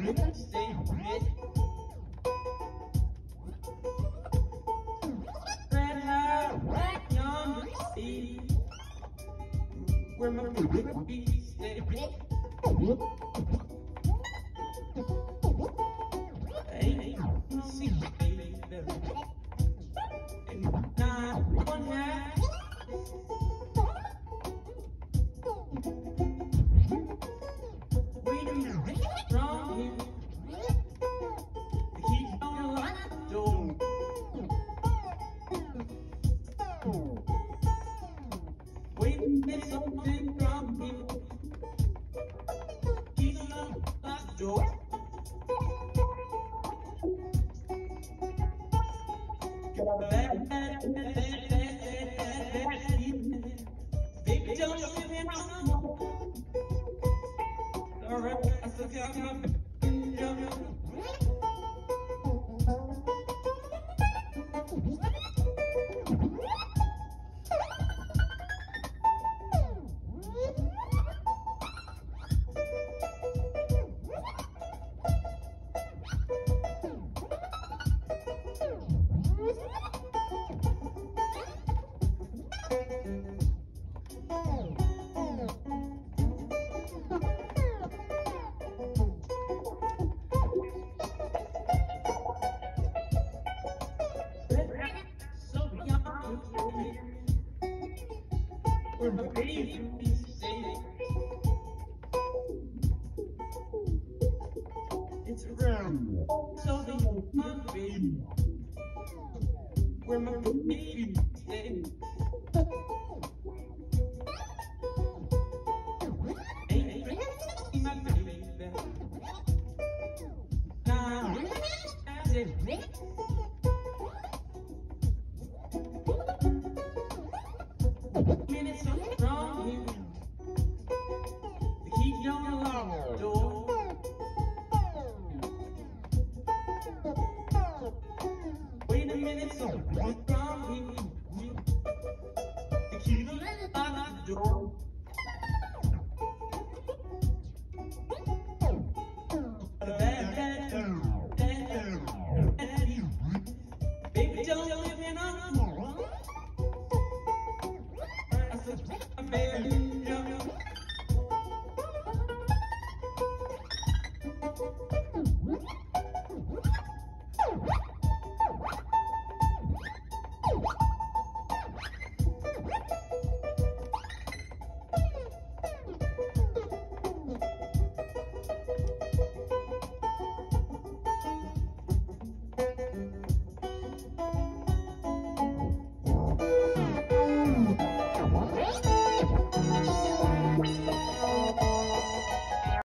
stay red. Red high, right yonder, see where my feet stay red. Ain't you see, baby, and not one night. From him, he's gonna lock the door. Waiting for something from him, he's gonna lock the door. Baby, don't you see me no more. Alright, I still got my where my baby is safe. It's around, so they won't my baby. Where my baby is safe. Ain't bringing my baby back. Nah, I said, minutes from him, he's gonna lock the door. Wait a minute, so